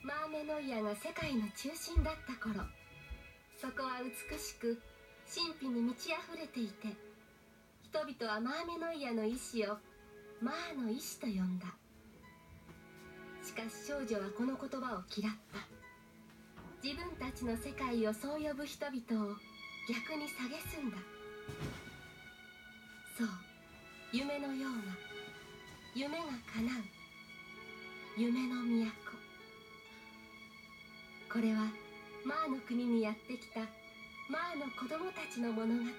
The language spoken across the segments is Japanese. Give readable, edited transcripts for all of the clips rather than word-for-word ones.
マーメノイアが世界の中心だった頃、そこは美しく神秘に満ち溢れていて、人々はマーメノイアの意志をマーの意志と呼んだ。しかし少女はこの言葉を嫌った。自分たちの世界をそう呼ぶ人々を逆に蔑んだ。そう、夢のような、夢が叶う、夢の都。これはマーの国にやってきたマーの子供たちの物語。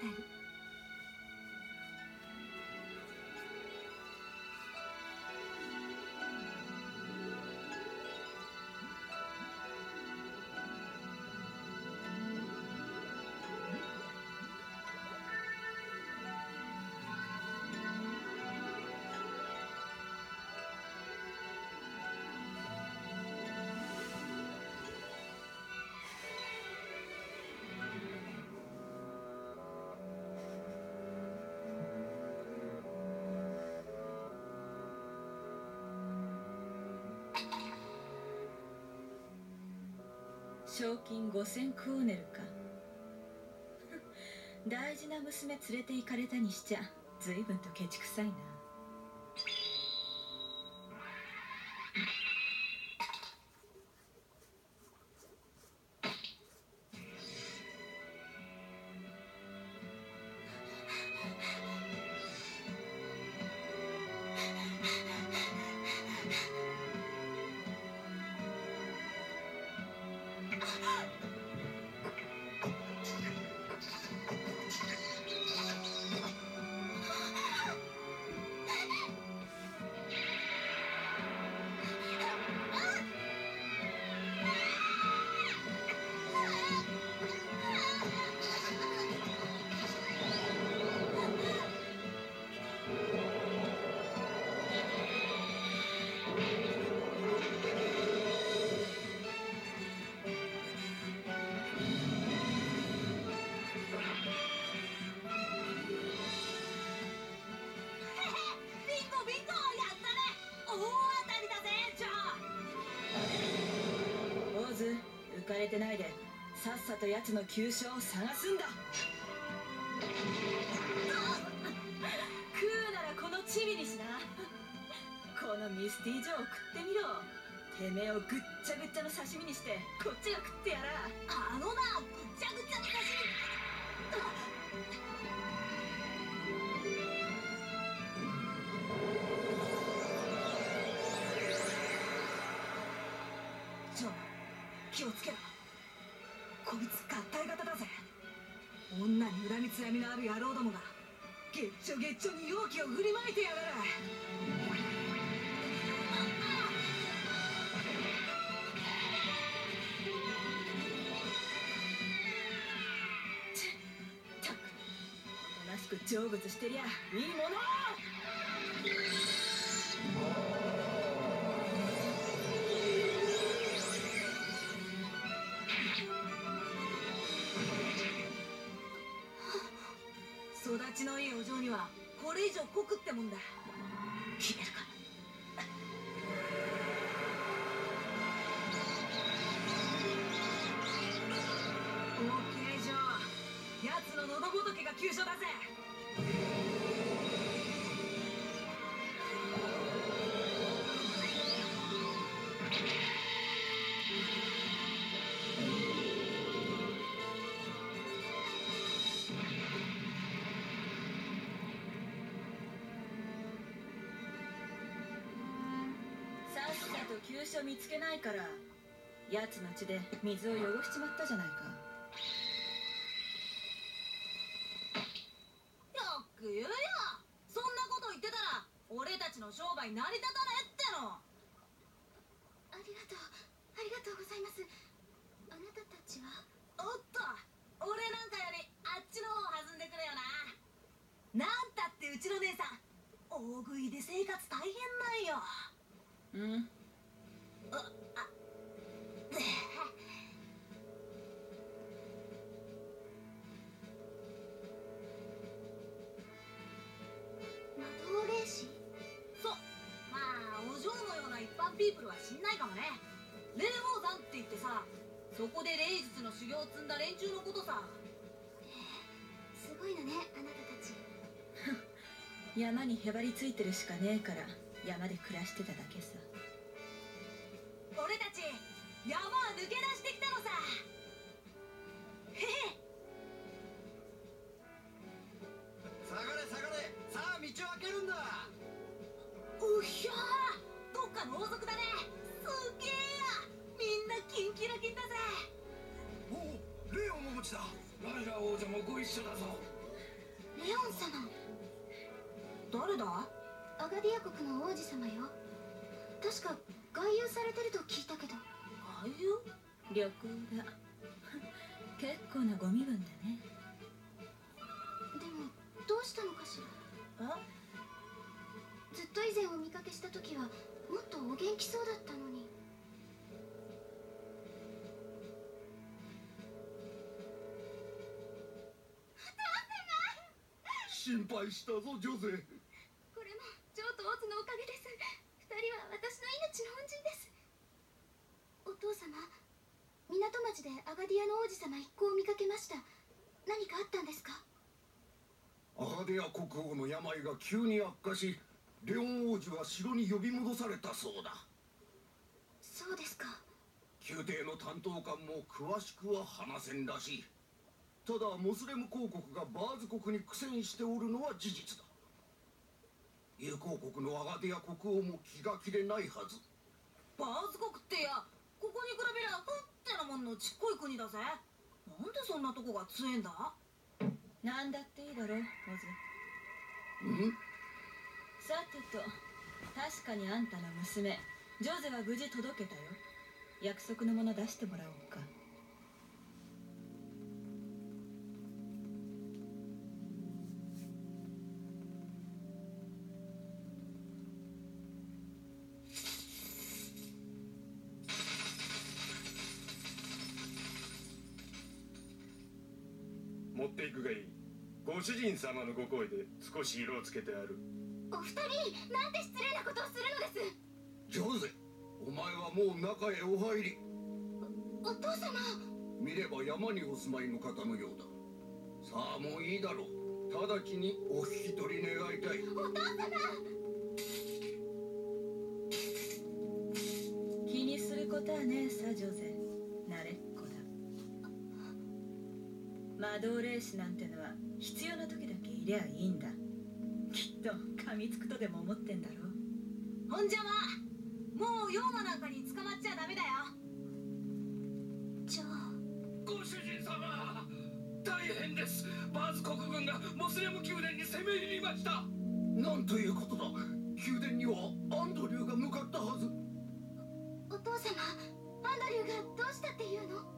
賞金5000クオーネルか。大事な娘連れて行かれたにしちゃ随分とケチくさいな。浮かれてないでさっさと奴の急所を探すんだ。食うならこのチビにしな。このミスティージョーを食ってみろ。てめえをぐっちゃぐっちゃの刺身にしてこっちが食ってやら。 あのな、ぐっちゃぐちゃの刺身。ジョー、気をつけろ。こいつ合体型だぜ。女に恨みつらみのある野郎どもがげっちょげっちょに容器を振りまいてやがる。 ったくおとなしく成仏してりゃいいもの。 育ちのいいお嬢にはこれ以上濃くってもんだ。決めるか。オーケー、ジョー。奴の喉仏が急所だぜ。 さっさと急所見つけないから奴の血で水を汚しちまったじゃないか。 よく言うよ。そんなこと言ってたら俺たちの商売成り立たねえっての。 ありがとうございます。あなたたちは？ おっと、俺なんかよりあっちの方弾んでくれよな。なんたってうちの姉さん大食いで生活大変なんよ。 うん。 魔導霊師？ そう、まあお嬢のような一般ピープルは知んないかもね。霊王座って言ってさ、そこで霊術の修行を積んだ連中のことさ。 すごいのね、あなたたち。 山にへばりついてるしかねえから山で暮らしてただけさ。 俺たち山を抜け出してきたのさ。へへ。 下がれ下がれ、さあ道を開けるんだ。 うひゃー、どっかの王族だね。すげえや、みんなキンキラキンだぜ。 おお、レオンも持ちだ。ライラ王女もご一緒だぞ。 レオン様。 誰だ？ アガディア国の王子様よ。確か外遊されてると聞いたけど。 外遊？ 旅行だ。結構なご身分だね。 でもどうしたのかしら。 あ、 ずっと以前お見かけした時はもっとお元気そうだったのに。 心配したぞジョゼ。 これもジョーとオズのおかげです。二人は私の命の恩人です。お父様、港町でアガディアの王子様一行を見かけました。何かあったんですか？ アガディア国王の病が急に悪化し、レオン王子は城に呼び戻されたそうだ。 そうですか。 宮廷の担当官も詳しくは話せんらしい。ただモスレム公国がバーズ国に苦戦しておるのは事実だ。友好国のアガディア国王も気が気でないはず。 バーズ国ってや、ここに比べりゃふってなもんのちっこい国だぜ。なんでそんなとこが強えんだ？ なんだっていいだろ、オズ。 ん？ さてと、確かにあんたの娘ジョゼは無事届けたよ。約束のもの出してもらおうか。 持っていくがいい。ご主人様のご好意で少し色をつけてある。 お二人になんて失礼なことをするのです。 ジョゼ、お前はもう中へお入り。 お父様。 見れば山にお住まいの方のようだ。さあもういいだろう。直ちにお引き取り願いたい。 お父様。 気にすることはねえさ、ジョゼ。慣れっこだ。魔導霊士なんてのは必要な時だけいりゃいいんだ。きっと噛みつくとでも思ってんだろう。 ほんじゃま、もう妖魔なんかに捕まっちゃダメだよ。 じゃあご主人様、大変です。バーズ国軍がモスレム宮殿に攻め入りました。なんということだ。宮殿にはアンドリューが向かったはず。 お父様、アンドリューがどうしたっていうの？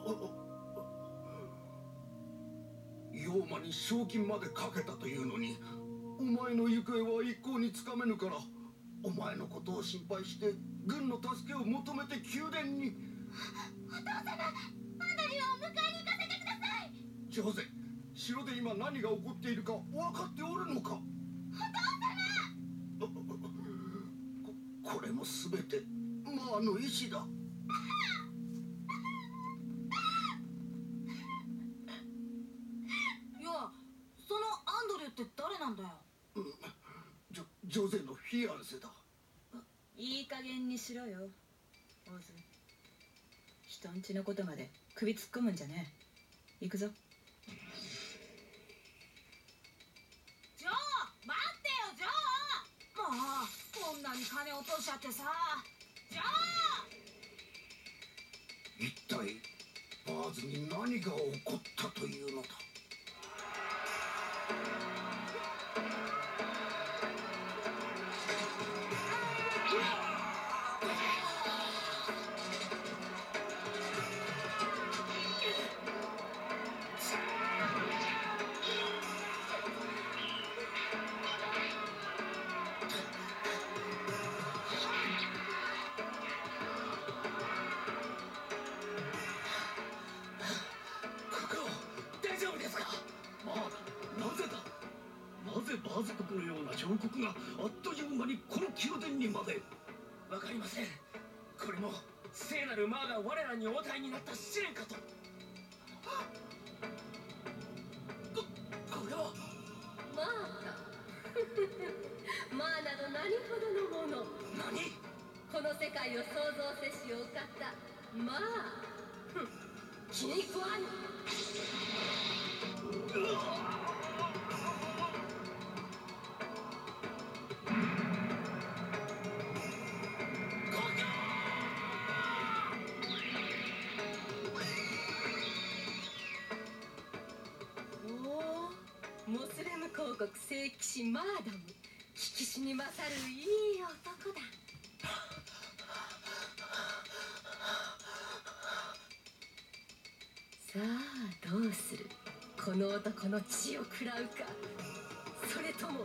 妖魔に賞金までかけたというのに、お前の行方は一向につかめぬから、お前のことを心配して軍の助けを求めて宮殿に。 お父様、アンドリューを迎えに行かせてください。 ジョゼ、城で今何が起こっているか分かっておるのか？お父様。これも全てマーの意志だ。 いや、そのアンドリューって誰なんだよ。 ジョゼのフィアンセだ。 いい加減にしろよ、オズ。人んちのことまで首突っ込むんじゃねえ。行くぞ。 ジョー、待ってよジョー。もうこんなに金落としちゃってさ。ジョー。 一体バーズに何が起こったというのだ。バーズ国のような彫刻があっという間にこの宮殿にまで。わかりません。これも聖なるマーが我らに応対になった試練かと。これはマーだマーなど何ほどのもの。 何？ この世界を創造せしお方マー。気に食わぬ。モスレム公国聖騎士マーダム、聞きしに勝るいい男だ。さあどうする。この男の血を食らうか、それとも。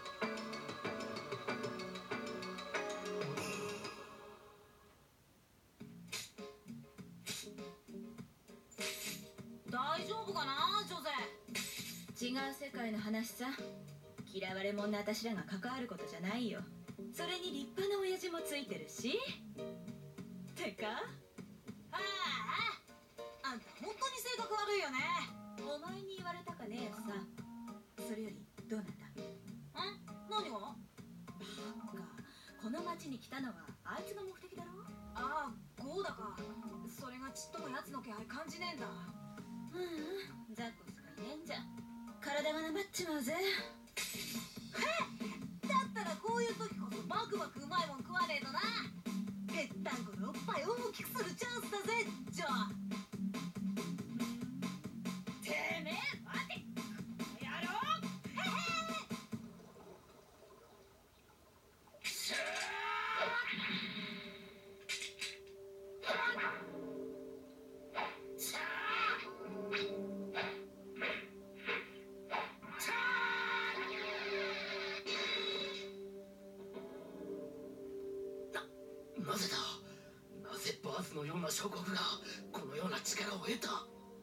大丈夫かなジョゼ。違う世界の話さ。嫌われ者の私らが関わることじゃないよ。それに立派な親父もついてるし。てかあんた本当に性格悪いよね。 お前に言われたかねえさ。それよりどうなんだ。 何が？ バカ、この町に来たのはあいつが目的だろ。 ああ、ゴーダか。それがちっとも奴の気配感じねえんだ。 ザコスがいねえんじゃ体がなまっちまうぜ。 だったらこういう時こそバクバクうまいもん食わねえとな。ぺったんこのおっぱい大きくするチャンスだぜジョー。 てめえ待てやろう。 なぜだ。なぜバーズのような諸国がこのような力を得た。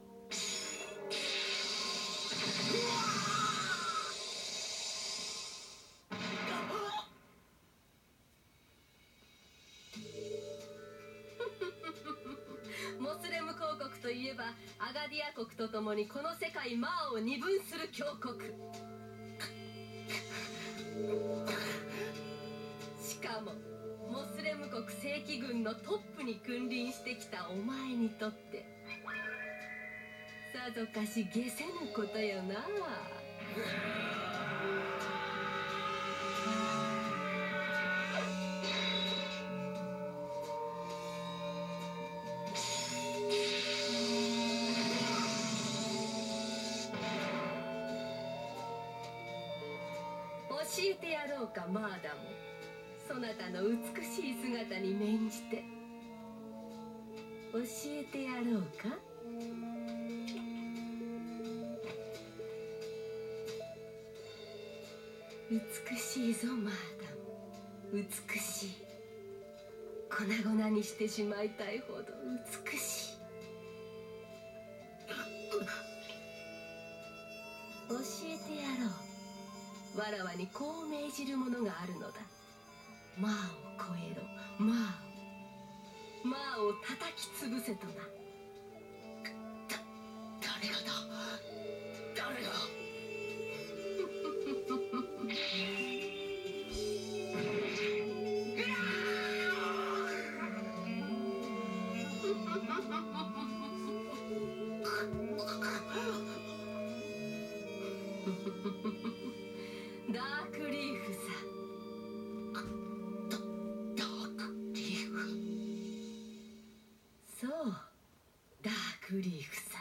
モスレム公国といえばアガディア国とともにこの世界マーを二分する強国。しかもモスレム国正規軍のトップに君臨してきたお前にとってさぞかし下せぬことよな。教えてやろうかマーダム。そなたの美しい姿に免じて教えてやろうか。美しいぞマーダム、美しい。粉々にしてしまいたいほど美しい。教えてやろう。わらわにこう命じるものがあるのだ。マーを超えろ、マーを叩き潰せとな。 誰がだ。誰が。 ダークリーフさ。 ダークリーフ。 そう、ダークリーフさ。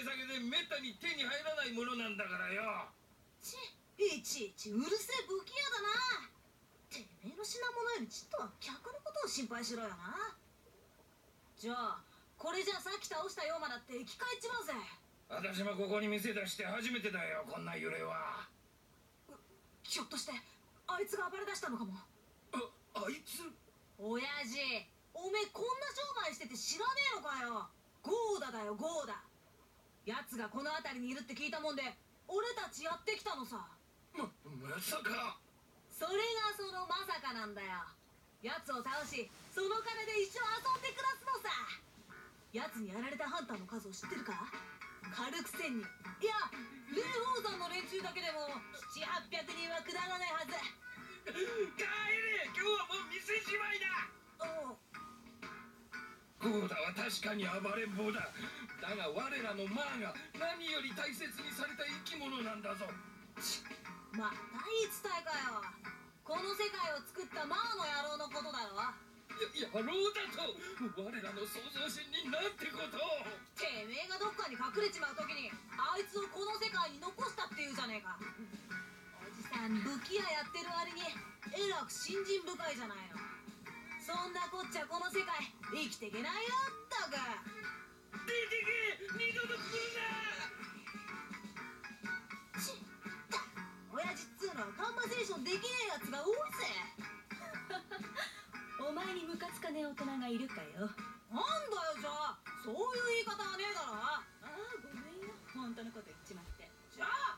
下げでめったに手に入らないものなんだからよ。 いちいちうるせえ武器屋だな。てめえの品物よりちっとは客のことを心配しろよな。じゃあこれじゃさっき倒した妖魔だって生き返っちまうぜ。 私もここに店出して初めてだよ、こんな揺れは。 ひょっとしてあいつが暴れ出したのかも。 あいつ？ 親父、おめえこんな商売してて知らねえのかよ。ゴーダだよ、ゴーダ。奴がこの辺りにいるって聞いたもんで俺たちやってきたのさ。 まさか。 それがそのまさかなんだよ。奴を倒しその金で一生遊んで暮らすのさ。奴にやられたハンターの数を知ってるか？軽く1000人、いや霊宝山の連中だけでも700、800人はくだらないはず。 帰れ、今日はもう店じまいだ。ゴーダは確かに暴れん坊だ。だが我らのマーが何より大切にされた生き物なんだぞ。 また言い伝えかよ。この世界を作ったマーの野郎のことだろ。 野郎だと我らの創造神になんてことを。 てめえがどっかに隠れちまう時にあいつをこの世界に残したっていうじゃねえか。おじさん武器屋やってる割にえらく信心深いじゃないの。そんなこっちゃこの世界生きていけないよったく。 出てけ、二度と来るな。 ちった親父っつうのはカンバセーションできねえやつが多いぜ。 お前にムカつかねえ大人がいるかよ。 なんだよじゃあ、そういう言い方はねえだろ。 ああ、ごめんよ、本当のこと言っちまって。 じゃあ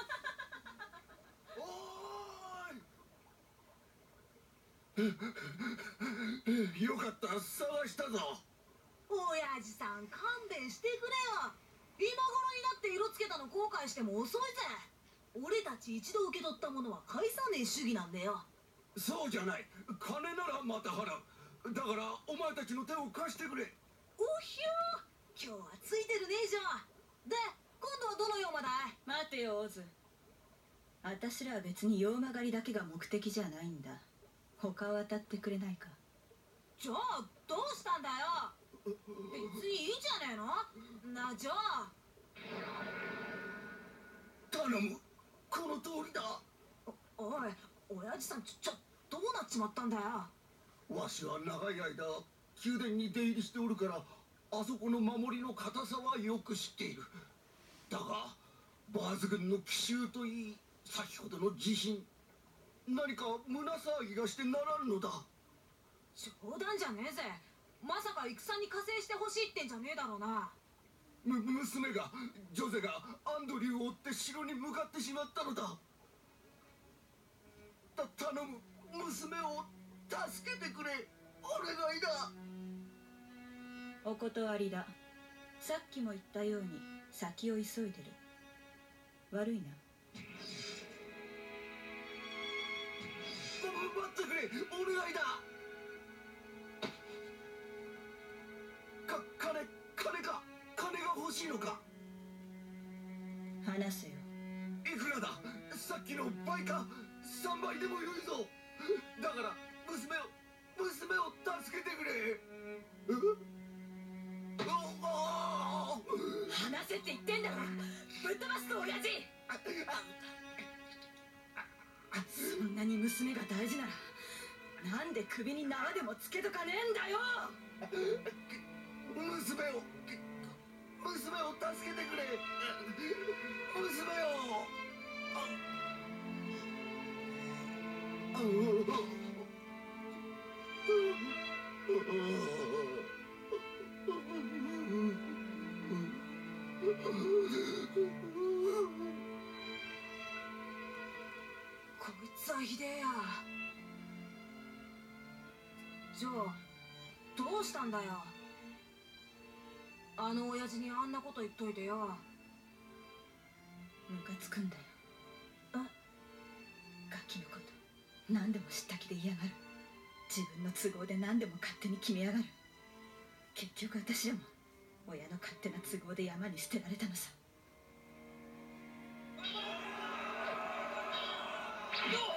よかった、探したぞ。 親父さん勘弁してくれよ。今頃になって色つけたの後悔しても遅いぜ。俺たち一度受け取ったものは返さねえ主義なんだよ。 そうじゃない、金ならまた払う。だからお前たちの手を貸してくれ。 おひょー、今日はついてるねえじゃん。で今度はどの妖魔だい？ 待てよオズ、私らは別に妖魔狩りだけが目的じゃないんだ。他を当たってくれないか。 じゃあどうしたんだよ。別にいいじゃねえの。な、じゃあ頼む、この通りだ。 おい親父さん、どうなっちまったんだよ。 わしは長い間宮殿に出入りしておるからあそこの守りの堅さはよく知っている。だがバーズ軍の奇襲といい先ほどの地震、何か胸騒ぎがしてならんのだ。 冗談じゃねえぜ。まさか戦に加勢してほしいってんじゃねえだろうな。 娘がジョゼがアンドリューを追って城に向かってしまったのだ。頼む、娘を助けてくれ、お願いだ。 お断りだ。さっきも言ったように先を急いでる。悪いな。 待ってくれ、お願いだ。金が欲しいのか。 話せよ。 いくらだ。さっきの倍か3倍でもよいぞ。だから娘を助けてくれ。 話せって言ってんだろ。ぶっ飛ばすぞ親父。そんなに娘が大事ならなんで首に縄でもつけとかねえんだよ。 娘を助けてくれ。娘を。 こいつはひでえや。ジョー、どうしたんだよ。あの親父にあんなこと言っといてよ。 ムカつくんだよ。ガキのこと何でも知った気で嫌がる。自分の都合で何でも勝手に決めやがる。結局私らも親の勝手な都合で山に捨てられたのさ。 どう